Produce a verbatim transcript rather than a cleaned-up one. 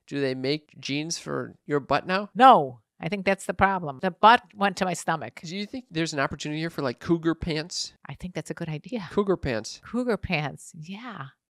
Do they make jeans for your butt now? No, I think that's the problem. The butt went to my stomach. Do you think there's an opportunity here for like cougar pants? I think that's a good idea. Cougar pants. Cougar pants. Yeah.